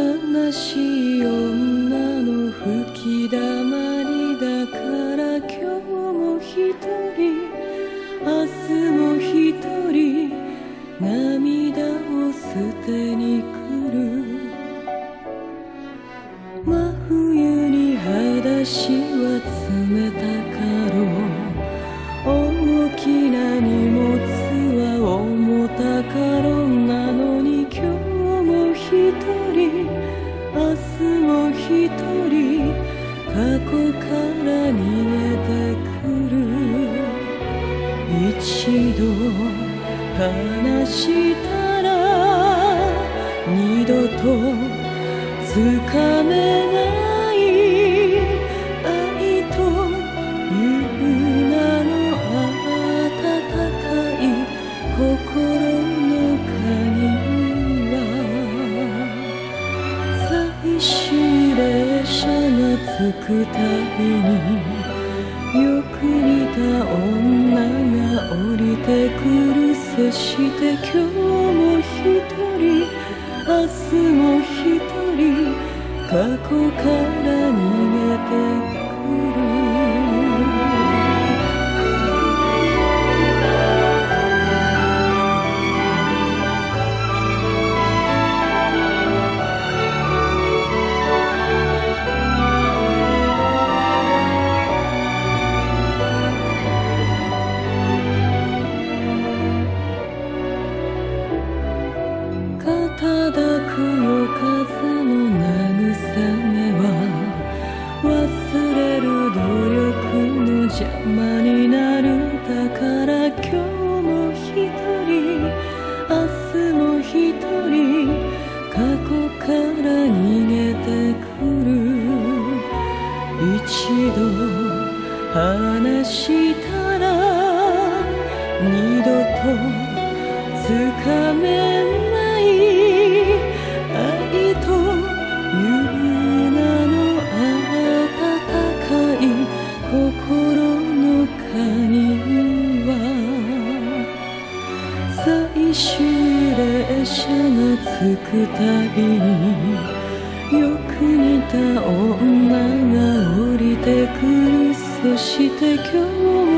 悲しい女の吹きだまりだから今日も一人明日も一人涙を捨てに来る。真冬に裸足は冷たかろう。大きな荷物は重たかろう。なのに今日も一人明日も一人過去から逃げてくる。一度話したら二度とつかめない愛という名の温かい心の鍵は最終列車が着くたびによく似た女が降りてくる。そして今日も一人明日も一人過去から逃げてくる。叩く夜風の慰めは忘れる努力の邪魔になる。だから今日も一人明日も一人過去から逃げてくる。一度話したら二度とつかめない愛という名の温かい心の鍵は最終列車が着くたびによく似た女が降りてくる。そして今日